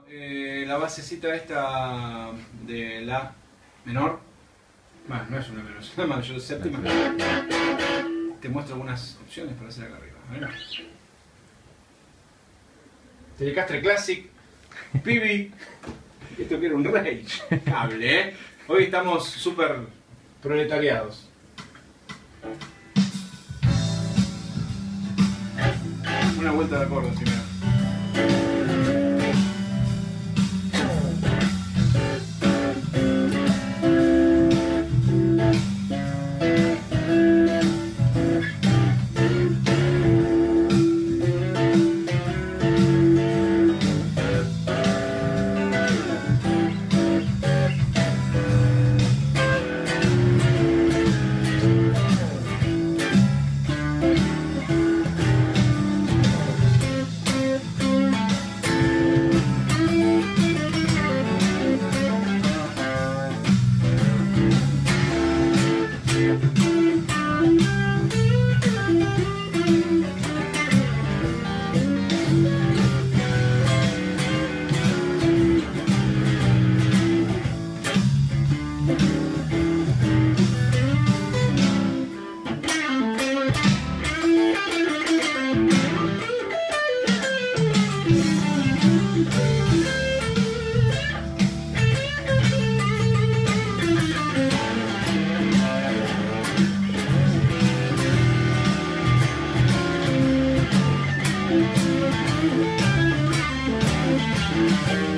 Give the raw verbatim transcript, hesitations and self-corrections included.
Eh, la basecita esta de la menor, bueno, no es una menor, es una mayor séptima. Te muestro algunas opciones para hacer acá arriba. ¿Ven? Telecaster Classic, P B. Esto quiere un Rage. Cable, ¿eh? Hoy estamos súper proletariados. Una vuelta de acordes primero. Thank you.